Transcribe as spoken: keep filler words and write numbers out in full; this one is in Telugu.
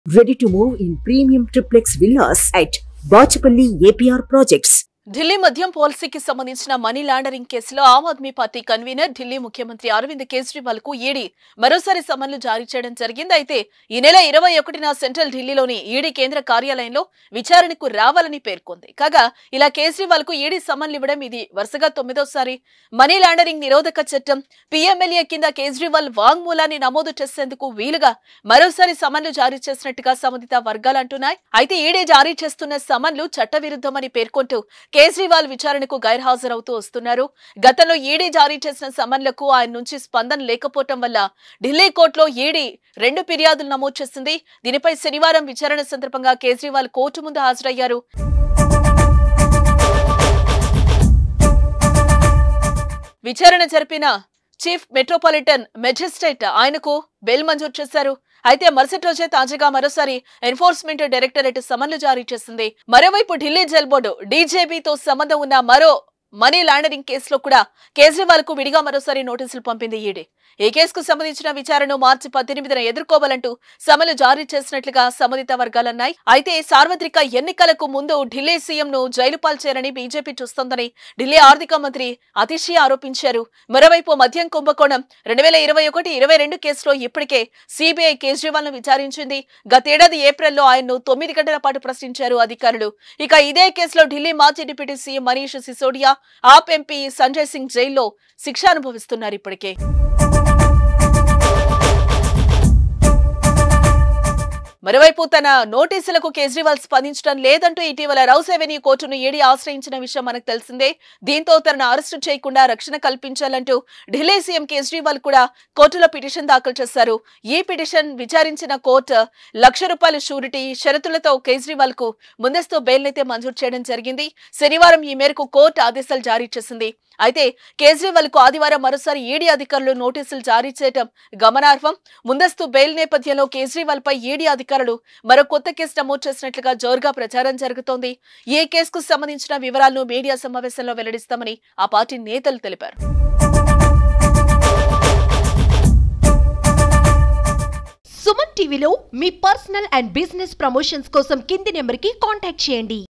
Ready to move in premium triplex villas at Bachapalli A P R Projects. Delhi మద్యం పాలసీకి సంబంధించిన మనీ లాండరింగ్ కేసులో ఆమ్ ఆద్మీ పార్టీ కన్వీనర్ ఢిల్లీ ముఖ్యమంత్రి అరవింద్ కేజ్రీవాల్ కు ఈడీ మరోసారి సమన్లు జారీ చేయడం జరిగింది. అయితే ఈ నెల ఇరవై ఒకటిన సెంట్రల్ ఢిల్లీలోని ఈడీ కేంద్ర కార్యాలయంలో విచారణకు రావాలని పేర్కొంది. కాగా ఇలా కేజ్రీవాల్ కు ఈడీ సమన్లు ఇవ్వడం ఇది వరుసగా తొమ్మిదోసారి. మనీ లాండరింగ్ నిరోధక చట్టం పీఎంఎల్ఏ కింద కేజ్రీవాల్ వాంగ్మూలాన్ని నమోదు చేసేందుకు వీలుగా మరోసారి సమన్లు జారీ చేసినట్టుగా సంబంధిత వర్గాలు అంటున్నాయి. అయితే ఈడీ జారీ చేస్తున్న సమన్లు చట్టవిరుద్ధమని పేర్కొంటూ కేజ్రీవాల్ విచారణకు గైర్హాజరవుతూ వస్తున్నారు. గతంలో ఈడీ జారీ చేసిన సమన్లకు ఆయన నుంచి స్పందన లేకపోవటం వల్ల ఢిల్లీ కోర్టులో ఈడీ రెండు ఫిర్యాదులు నమోదు చేసింది. దీనిపై శనివారం విచారణ సందర్భంగా కేజ్రీవాల్ కోర్టు ముందు హాజరయ్యారు. విచారణ జరిపిన చీఫ్ మెట్రోపాలిటన్ మెజిస్ట్రేట్ ఆయనకు బెయిల్ మంజూరు చేశారు. అయితే మరుసటి రోజే తాజాగా మరోసారి ఎన్ఫోర్స్మెంట్ డైరెక్టరేట్ సమన్లు జారీ చేసింది. మరోవైపు ఢిల్లీ జైల్ బోర్డు డీజేబీతో సంబంధం ఉన్న మరో మనీ లాండరింగ్ కేసులో కూడా కేజ్రీవాల్ కు విడిగా మరోసారి నోటీసులు పంపింది ఈడీ. ఈ కేసుకు సంబంధించిన విచారణను మార్చి పద్దెనిమిదిన ఎదుర్కోవాలంటూ సమన్లు జారీ చేసినట్లుగా సంబంధిత వర్గాలన్నాయి. అయితే సార్వత్రిక ఎన్నికలకు ముందు ఢిల్లీ సీఎం ను జైలు పాల్చేయాలని బీజేపీ చూస్తోందని ఢిల్లీ ఆర్థిక మంత్రి అతిషి ఆరోపించారు. మరోవైపు మద్యం కుంభకోణం రెండు వేల ఇరవై ఒకటి ఇరవై రెండు కేసులో ఇప్పటికే సీబీఐ కేజ్రీవాల్ ను విచారించింది. గతేడాది ఏప్రిల్లో ఆయన్ను తొమ్మిది గంటల పాటు ప్రశ్నించారు అధికారులు. ఇక ఇదే కేసులో ఢిల్లీ మాజీ deputy CM Manish Sisodia, AAP MP Sanjay Singh జైల్లో శిక్ష అనుభవిస్తున్నారు ఇప్పటికే. మరోవైపు తన నోటీసులకు కేజ్రీవాల్ స్పందించడం లేదంటూ ఇటీవల రౌస్ అవెన్యూ కోర్టును ఈడీ ఆశ్రయించిన విషయం మనకు తెలిసిందే. దీంతో తనను అరెస్టు చేయకుండా రక్షణ కల్పించాలంటూ ఢిల్లీ సీఎం కేజ్రీవాల్ కూడా కోర్టులో పిటిషన్ దాఖలు చేశారు. ఈ పిటిషన్ విచారించిన కోర్టు లక్ష రూపాయల షూరిటీ షరతులతో కేజ్రీవాల్ కు ముందస్తు బెయిల్ అయితే మంజూరు చేయడం జరిగింది. శనివారం ఈ మేరకు కోర్టు ఆదేశాలు జారీ చేసింది. అయితే కేజ్రీవాల్ కు ఆదివారం మరోసారి ఈడీ అధికారులు నోటీసులు జారీ చేయడం గమనార్హం. ముందస్తు బెయిల్ నేపథ్యంలో కేజ్రీవాల్ పై ఈడీ అధికారులు మరో కొత్త కేసు నమోదు చేసినట్లుగా జోరుగా ప్రచారం జరుగుతోంది. ఈ కేసుకు సంబంధించిన వివరాలను మీడియా సమావేశంలో వెల్లడిస్తామని ఆ పార్టీ నేతలు తెలిపారు. సుమన్ టీవీలో మీ పర్సనల్ అండ్ బిజినెస్ ప్రమోషన్స్ కోసం కింది నెంబర్కి కాంటాక్ట్ చేయండి.